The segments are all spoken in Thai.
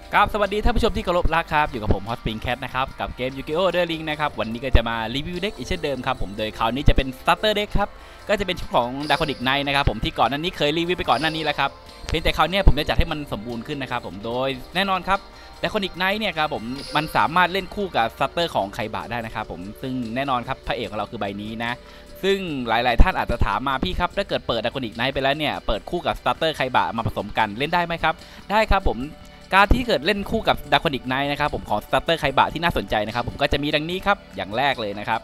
ครับสวัสดีท่านผู้ชมที่เคารพรักครับอยู่กับผมฮอตปิงแคทนะครับกับเกมยูกิโอเดอร์ลิงนะครับวันนี้ก็จะมารีวิวเด็กอีกเช่นเดิมครับผมโดยคราวนี้จะเป็นสตาร์เตอร์เด็กครับก็จะเป็นชุดของดาร์คอนิกไนท์นะครับผมที่ก่อนหน้านี้เคยรีวิวไปก่อนหน้านี้แล้วครับเพียงแต่คราวนี้ผมจะจัดให้มันสมบูรณ์ขึ้นนะครับผมโดยแน่นอนครับดาร์คอนิกไนท์เนี่ยครับผมมันสามารถเล่นคู่กับสตาร์เตอร์ของไคบะได้นะครับผมซึ่งแน่นอนครับพระเอกของเราคือใบนี้นะซึ่งหลายๆท่านอาจจะถามมาพี่ครับถ้าเกิดเปิดดาร์คอนิกไนท์ไปแล้วเนี่ยเปิดคู่กับสตาร์เตอร์ไคบะมาผสมกันเล่นได้ไหมครับได้ครับผมการที่เกิดเล่นคู่กับดาร์คอนิกไนท์นะครับผมของสตาร์เตอร์ไคบะที่น่าสนใจนะครับผมก็จะมีดังนี้ครับอย่างแรกเลยนะครับ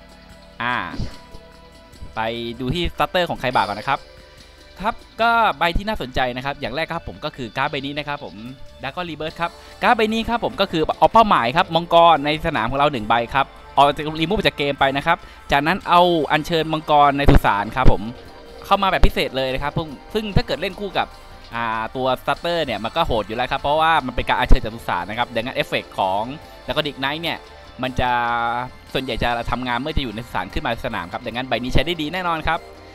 ไปดูที่สตาร์เตอร์ของไคบะก่อนนะครับครับก็ใบที่น่าสนใจนะครับอย่างแรกครับผมก็คือการ์ดใบนี้นะครับผมดาร์ครีเบิร์สครับการ์ดใบนี้ครับผมก็คือเอาเป้าหมายครับมังกรในสนามของเรา1ใบครับเอารีมูฟจากเกมไปนะครับจากนั้นเอาอัญเชิญมังกรในสุสานครับผมเข้ามาแบบพิเศษเลยนะครับซึ่งถ้าเกิดเล่นคู่กับตัวสตาร์เตอร์เนี่ยมันก็โหดอยู่แล้วครับเพราะว่ามันเป็นการอัญเชิญจากสุสานนะครับดังนั้นเอฟเฟกต์ของดาร์คนิกไนท์เนี่ยมันจะส่วนใหญ่จะทำงานเมื่อจะอยู่ในสุสานขึ้นมาในสนามครับดังนั้นใบนี้ใช้ได้ดีแน่นอนครับ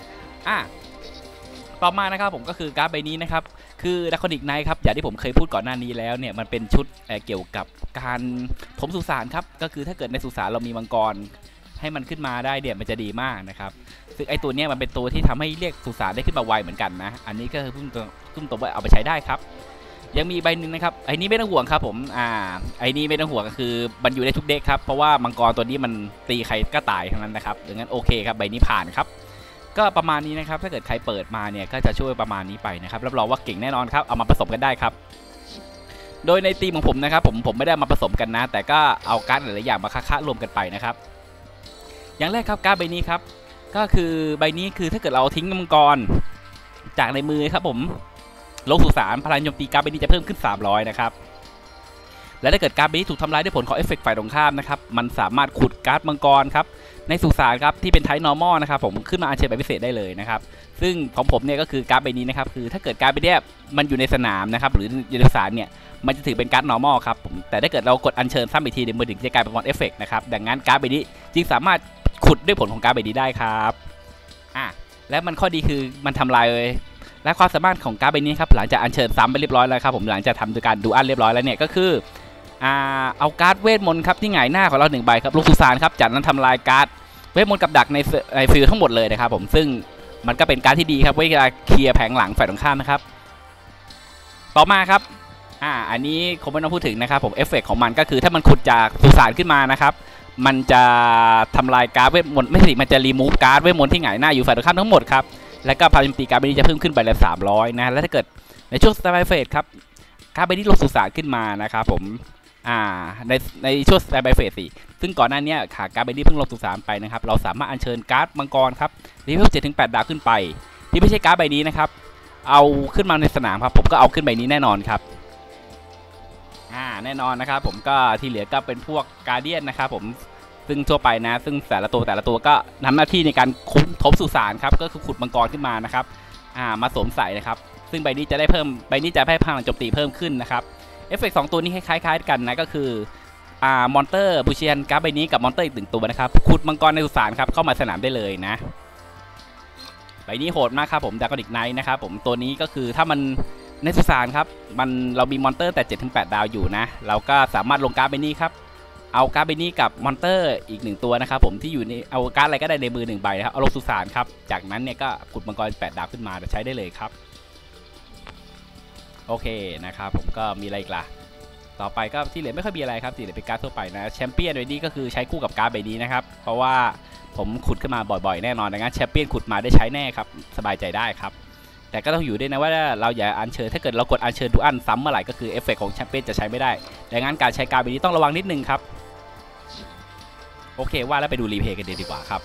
ต่อมานะครับผมก็คือการ์ดใบนี้นะครับคือดาร์คนิกไนท์ครับอย่างที่ผมเคยพูดก่อนหน้านี้แล้วเนี่ยมันเป็นชุดเกี่ยวกับการถมสุสานครับก็คือถ้าเกิดในสุสานเรามีมังกรให้มันขึ้นมาได้เนี่ยมันจะดีมากนะครับซึ่งไอตัวนี้มันเป็นตัวที่ทำให้เรียกสุสานได้ขึ้นมาไวเหมือนกันนะอันนี้ก็คือพุ่งตัวเอาไปใช้ได้ครับยังมีใบหนึ่งนะครับไอ้นี้ไม่ต้องห่วงครับผมไอ้นี้ไม่ต้องห่วงก็คือมันอยู่ได้ทุกเด็กครับเพราะว่ามังกรตัวนี้มันตีใครก็ตายทั้งนั้นนะครับดังนั้นโอเคครับใบนี้ผ่านครับก็ประมาณนี้นะครับถ้าเกิดใครเปิดมาเนี่ยก็จะช่วยประมาณนี้ไปนะครับรับรองว่าเก่งแน่นอนครับเอามาผสมกันได้ครับโดยในทีมของผมนะครับผมไม่ได้มาผสมกันนะแต่ก็เอาการ์ดหลายๆอย่างมาค้ารวมกันไปนะครับอย่างแรกครับการ์ดใบนี้ครับก็คือใบนี้คือถ้าเกิดเราทิ้งมังกรจากในมือครับผมลงสู่สารพลังโจมตีการ์ดใบนี้จะเพิ่มขึ้น300นะครับและถ้าเกิดการ์ดใบนี้ถูกทำลายด้วยผลของเอฟเฟกต์ฝ่ายตรงข้ามนะครับมันสามารถขุดการ์ดมังกรครับในสุสานครับที่เป็นไทป์ normal นะครับผมขึ้นมาอัญเชิญแบบพิเศษได้เลยนะครับซึ่งของผมเนี่ยก็คือการ์ดใบนี้นะครับคือถ้าเกิดการ์ดใบนี้มันอยู่ในสนามนะครับหรืออยู่ในสุสานเนี่ยมันจะถือเป็นการ์ด normal ครับผมแต่ถ้าเกิดเรากดอัญเชิญซ้ำอีกทีในมือถึงจะกลายเป็นเอฟเฟกต์นะครับดังนั้นการ์ดใบนี้จึงสามารถขุดด้วยผลของการ์ดใบนี้ได้ครับและมันข้อดีคือมันทำลายและความสามารถของการ์ดใบนี้ครับหลังจากอัญเชิญซ้ำไปเรียบร้อยแล้วครับผมหลังจากทำโดยการดูอันเรียบร้อยแล้วเนี่ยก็คือเอาการ์ดเวทมนต์ครับที่หงายหน้าของเรา1ใบครับลูกสุสานครับจากนั้นทำลายการ์ดเวทมนต์กับดักในฟิลทั้งหมดเลยนะครับผมซึ่งมันก็เป็นการ์ดที่ดีครับเวลาเคลียร์แผงหลังฝ่ายตรงข้ามนะครับต่อมาครับอันนี้คงไม่ต้องพูดถึงนะครับผมเอฟเฟกต์ของมันก็คือถ้ามันขุดจากสุสานขึ้นมานะครับมันจะทำลายการ์ดเวทมนต์ไม่ใช่มันจะรีมูฟการ์ดเวทมนต์ที่หงายหน้าอยู่ฝ่ายตรงข้ามทั้งหมดครับและก็พลังโจมตีการ์ดใบนี้จะเพิ่มขึ้นไปละ300นะและถ้าเกิดในช่วงสไตล์เฟสครับการ์ดใบนี้ลงสุสานขึ้นมานะครับผมในช่วงสไตล์เฟส4ซึ่งก่อนหน้านี้การ์ดใบนี้เพิ่งลงสุสานไปนะครับเราสามารถอัญเชิญการ์ดมังกรครับเลเวล7-8ดาวขึ้นไปที่ไม่ใช่การ์ดใบนี้นะครับเอาขึ้นมาในสนามครับผมก็เอาขึ้นใบนี้แน่นอนครับแน่นอนนะครับผมก็ที่เหลือก็เป็นพวกการ์เดียนนะครับผมซึ่งทั่วไปนะซึ่งแต่ละตัวก็ทำหน้าที่ในการทบสุสานครับก็คือขุดมังกรขึ้นมานะครับมาสวมใส่นะครับซึ่งใบนี้จะได้เพิ่มใบนี้จะให้พลังโจมตีเพิ่มขึ้นนะครับเอฟเฟกต์2ตัวนี้คล้ายๆกันนะก็คือมอนเตอร์บูเชียนการ์ดใบนี้กับมอนเตอร์อีก1ตัวนะครับขุดมังกรในสุสานครับเข้ามาสนามได้เลยนะใบนี้โหดมากครับผมดาร์คนิกไนท์นะครับผมตัวนี้ก็คือถ้ามันในสุสานครับเรามีมอนเตอร์แต่7-8ดาวอยู่นะเราก็สามารถลงการ์ดใบนี้ครับเอาการ์ดใบนี้กับมอนเตอร์อีก1ตัวนะครับผมที่อยู่ในเอาการ์ดอะไรก็ได้ในมือ1ใบนะครับเอาลงสุสานครับจากนั้นเนี่ยก็ขุดมังกร8ดาวขึ้นมาใช้ได้เลยครับโอเคนะครับผมก็มีอะไรอีกล่ะต่อไปก็ที่เหลือไม่ค่อยมีอะไรครับที่เหลือเป็นการ์ดทั่วไปนะแชมเปี้ยนใบนี้ก็คือใช้คู่กับการ์ดใบนี้นะครับเพราะว่าผมขุดขึ้นมาบ่อยๆแน่นอนดังนั้นแชมเปี้ยนขุดมาได้ใช้แน่ครับสบายใจได้ครับแต่ก็ต้องอยู่ด้วยนะว่าเราอย่าอัญเชิญถ้าเกิดเรากดอัญเชิญดูอันซ้ำเมื่อไหร่ก็คือเอฟเฟกต์ของแชมเปี้ยนจะใช้ไม่ได้ดังนั้นการใช้การ์ดใบนี้ต้องระวังนิดนึงครับโอเคว่าแล้วไปดูรีเพย์กันดีกว่าครับ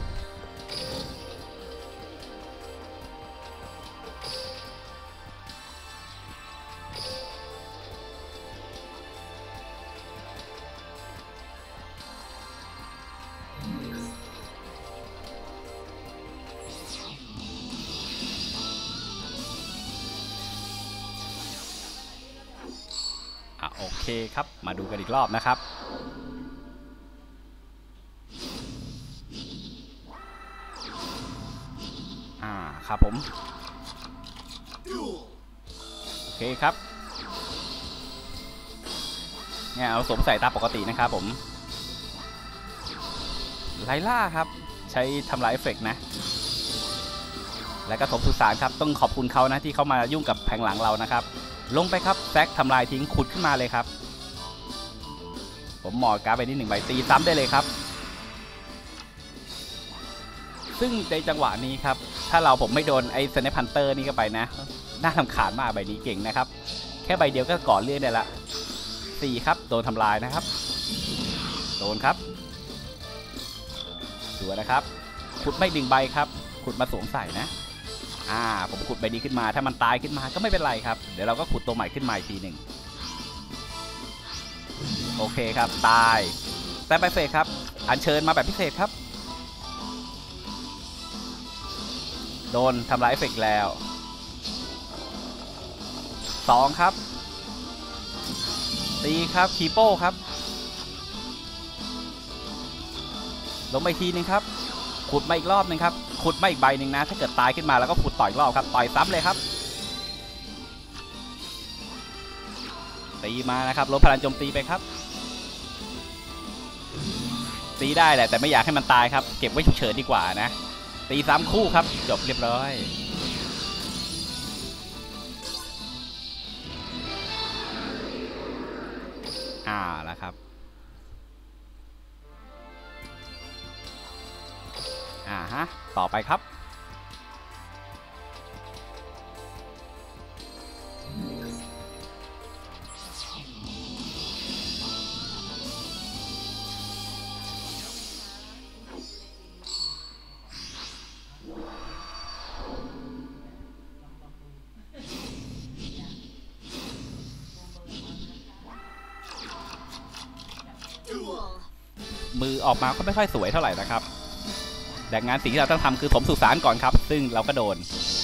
โอเคครับมาดูกันอีกรอบนะครับครับผมโอเคครับเนี่ยเอาสวมใส่ตามปกตินะครับผมไลล่าครับใช้ทำลายเอฟเฟกต์นะแล้วก็ถมสุสานครับต้องขอบคุณเขานะที่เขามายุ่งกับแผงหลังเรานะครับลงไปครับแซกทำลายทิ้งขุดขึ้นมาเลยครับผมหมอการ์ดไปนิด1 ใบตีซ้ำได้เลยครับซึ่งในจังหวะนี้ครับถ้าผมไม่โดนไอ้สเนปพันเตอร์นี่ก็ไปนะน่ารำคาญมากใบนี้เก่งนะครับแค่ใบเดียวก็ก่อเรื่องได้ละ4ครับโดนทำลายนะครับโดนครับดูนะครับขุดไม่1 ใบครับขุดมาสวมใส่นะผมขุดใบนี้ขึ้นมาถ้ามันตายขึ้นมาก็ไม่เป็นไรครับเดี๋ยวเราก็ขุดตัวใหม่ขึ้นมาอีกทีหนึ่งโอเคครับตายแต่ไปเฟสครับอัญเชิญมาแบบพิเศษครับโดนทำลายเอฟเฟกต์แล้ว2ครับตีครับคีโป้ครับลงไปทีนึงครับขุดมาอีกรอบนึงครับขุดมาอีกใบหนึ่งนะถ้าเกิดตายขึ้นมาแล้วก็ขุดต่อยอีกรอบครับต่อยซ้ำเลยครับตีมานะครับลดพลังโจมตีไปครับตีได้แหละแต่ไม่อยากให้มันตายครับเก็บไว้ฉุกเฉินดีกว่านะตีซ้ำคู่ครับจบเรียบร้อยแล้วครับต่อไปครับมือออกมาก็ไม่ค่อยสวยเท่าไหร่นะครับดังนั้นสิ่งที่เราต้องทำคือถมสุสานก่อนครับซึ่งเราก็โดน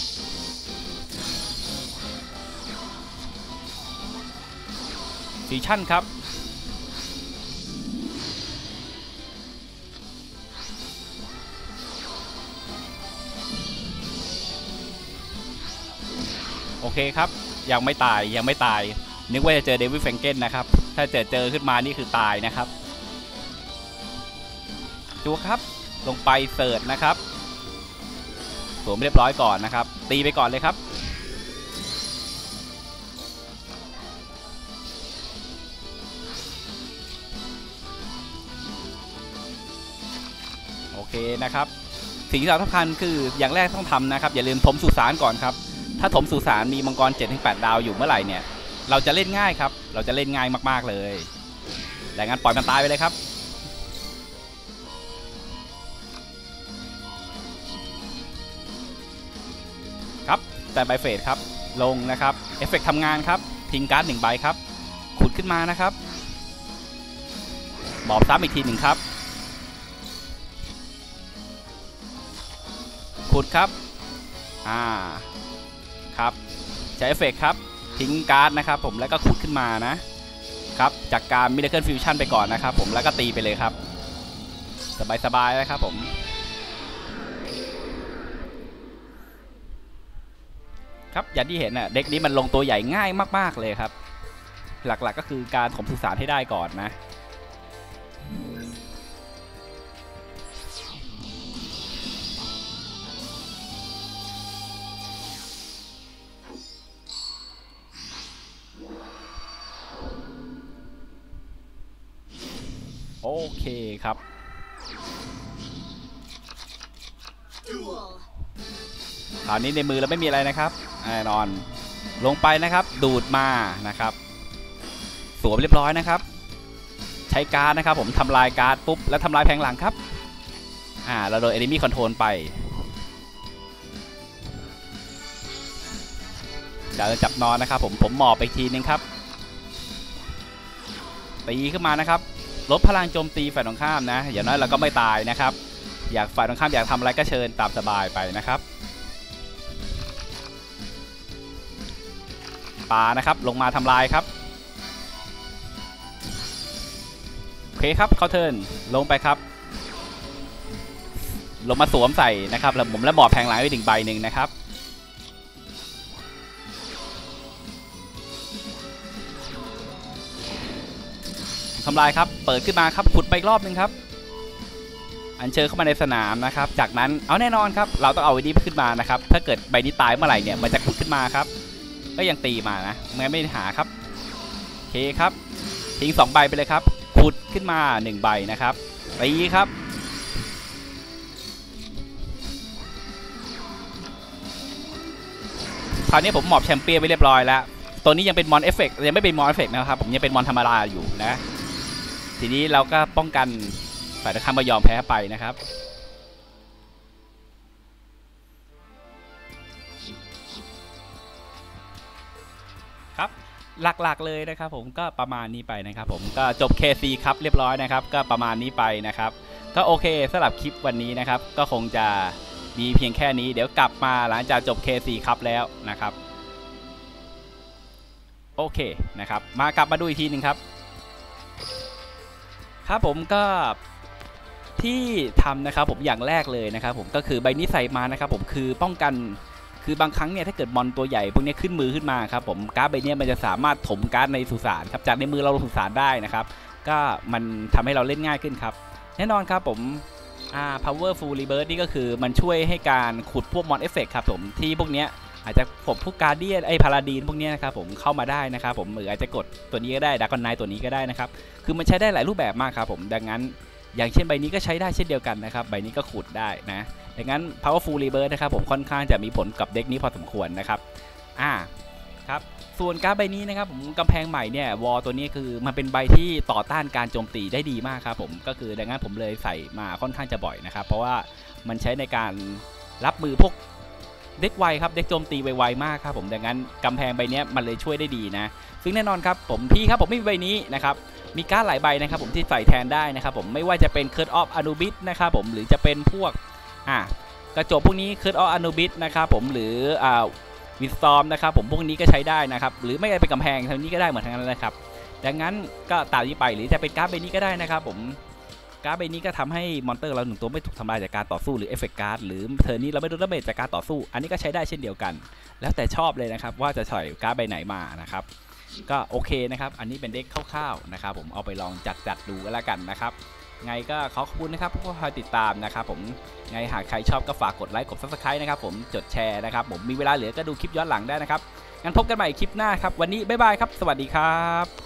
ฟิวชั่นครับโอเคครับยังไม่ตายนึกว่าจะเจอเดวิดแฟรงเกนนะครับถ้าเจอขึ้นมานี่คือตายนะครับจัวครับลงไปเสิร์ชนะครับสวมเรียบร้อยก่อนนะครับตีไปก่อนเลยครับโอเคนะครับสิ่งที่เราสำคัญคืออย่างแรกต้องทำนะครับอย่าลืมถมสุสานก่อนครับถ้าถมสุสานมีมังกร 7-8 ดาวอยู่เมื่อไหร่เนี่ยเราจะเล่นง่ายครับเราจะเล่นง่ายมากๆเลยดังนั้นปล่อยมันตายไปเลยครับครับแต่ใบเฟสครับลงนะครับเอฟเฟกต์ทำงานครับทิ้งการ์ด1 ใบครับขุดขึ้นมานะครับบอบซ้ำอีกที1ครับขุดครับครับใช้เอฟเฟกต์ครับทิ้งการ์ดนะครับผมแล้วก็ขุดขึ้นมานะครับจากการมิราเคิลฟิวชั่นไปก่อนนะครับผมแล้วก็ตีไปเลยครับสบายๆนะครับผมครับอย่างที่เห็นน่ะเด็กนี้มันลงตัวใหญ่ง่ายมากๆเลยครับหลักๆก็คือการถมสุสานให้ได้ก่อนนะโอเคครับคราวนี้ในมือเราไม่มีอะไรนะครับแน่นอนลงไปนะครับดูดมานะครับสวมเรียบร้อยนะครับใช้การ์ดนะครับผมทำลายการ์ดปุ๊บแล้วทำลายแผงหลังครับเราโดน enemy control ไปเดี๋ยวจับนอนนะครับผมหมอบไปทีนึงครับตีขึ้นมานะครับลดพลังโจมตีฝ่ายตรงข้ามนะอย่างน้อยเราก็ไม่ตายนะครับอยากฝ่ายตรงข้ามอยากทำอะไรก็เชิญตามสบายไปนะครับปานะครับลงมาทำลายครับโอเคครับเข้าเทิร์นลงไปครับลงมาสวมใส่นะครับแล้วผมและบอดแผงหลังไว้1 ใบหนึ่งนะครับทำลายครับเปิดขึ้นมาครับขุดไปอีกรอบนึงครับอัญเชิญเข้ามาในสนามนะครับจากนั้นเอาแน่นอนครับเราต้องเอาไอ้นี้ขึ้นมานะครับถ้าเกิดใบนี้ตายเมื่อไหร่เนี่ยมันจะขุดขึ้นมาครับก็ยังตีมานะไม่หาครับโอเคครับทิ้ง2ใบไปเลยครับขุดขึ้นมา1ใบนะครับตีครับคราวนี้ผมหมอบแชมเปี้ยนไปเรียบร้อยแล้วตัวนี้ยังเป็นมอนเอฟเฟกต์ยังไม่เป็นมอนเอฟเฟกต์นะครับผมยังเป็นมอนธรรมดาอยู่นะทีนี้เราก็ป้องกันฝ่ายตรงข้ามไม่ยอมแพ้ไปนะครับครับหลักๆเลยนะครับผมก็ประมาณนี้ไปนะครับผมก็จบ KC ครับเรียบร้อยนะครับก็ประมาณนี้ไปนะครับก็โอเคสำหรับคลิปวันนี้นะครับก็คงจะมีเพียงแค่นี้เดี๋ยวกลับมาหลังจากจบ KC ครับแล้วนะครับโอเคนะครับกลับมาดูอีกทีหนึ่งครับครับผมก็ที่ทำนะครับผมอย่างแรกเลยนะครับผมก็คือใบนี้ใส่มานะครับผมคือป้องกันคือบางครั้งเนี่ยถ้าเกิดมอนตัวใหญ่พวกนี้ขึ้นมือขึ้นมาครับผมการ์ดใบนี้มันจะสามารถถมการ์ดในสุสานครับจากในมือเราลงสุสานได้นะครับก็มันทำให้เราเล่นง่ายขึ้นครับแน่นอนครับผมpowerful rebirth นี่ก็คือมันช่วยให้การขุดพวกมอนเอฟเฟกต์ครับผมที่พวกนี้อาจจะผมพวกการ์เดียนพาราดีนพวกนี้นะครับผมเข้ามาได้นะครับผมหรืออาจจะกดตัวนี้ก็ได้ดากอนไนตัวนี้ก็ได้นะครับคือมันใช้ได้หลายรูปแบบมากครับผมดังนั้นอย่างเช่นใบนี้ก็ใช้ได้เช่นเดียวกันนะครับใบนี้ก็ขุดได้นะดังนั้น powerful rebirth นะครับผมค่อนข้างจะมีผลกับเด็กนี้พอสมควรนะครับครับส่วนการ์ดใบนี้นะครับผมกำแพงใหม่เนี่ยวอลตัวนี้คือมันเป็นใบที่ต่อต้านการโจมตีได้ดีมากครับผมก็คือดังนั้นผมเลยใส่มาค่อนข้างจะบ่อยนะครับเพราะว่ามันใช้ในการรับมือพวกเด็กไวครับเด็กโจมตีไวๆมากครับผมดังนั้นกำแพงใบนี้มันเลยช่วยได้ดีนะซึ่งแน่นอนครับผมไม่มีใบนี้นะครับมีการ์ดหลายใบนะครับผมที่ใส่แทนได้นะครับผมไม่ว่าจะเป็น Curse of Anubis นะครับผมหรือจะเป็นพวกกระจกพวกนี้ Curse of Anubis นะครับผมหรือวินสตอร์มนะครับผมพวกนี้ก็ใช้ได้นะครับหรือไม่ได้เป็นกำแพงทางนี้ก็ได้เหมือนทั้งนั้นเลยครับดังนั้นก็ตามนี้ไปหรือจะเป็นการ์ดใบนี้ก็ได้นะครับผมการ์ดใบนี้ก็ทำให้มอนเตอร์เรา1ตัวไม่ถูกทำลายจากการต่อสู้หรือเอฟเฟกต์การ์ดหรือเทอร์นี้เราไม่โดนดาเมจจากการต่อสู้อันนี้ก็ใช้ได้เช่นเดียวกันแล้วแต่ชอบเลยนะครับว่าจะใส่การ์ดใบไหนมานะครับก็โอเคนะครับอันนี้เป็นเด็กคร่าวๆนะครับผมเอาไปลองจัดดูก็แล้วกันนะครับไงก็ขอบคุณนะครับผู้คอยติดตามนะครับผมไงหากใครชอบก็ฝากกดไลค์กด Subscribe นะครับผมจดแชร์นะครับผมมีเวลาเหลือก็ดูคลิปย้อนหลังได้นะครับงั้นพบกันใหม่คลิปหน้าครับวันนี้บ๊ายบายครับสวัสดีครับ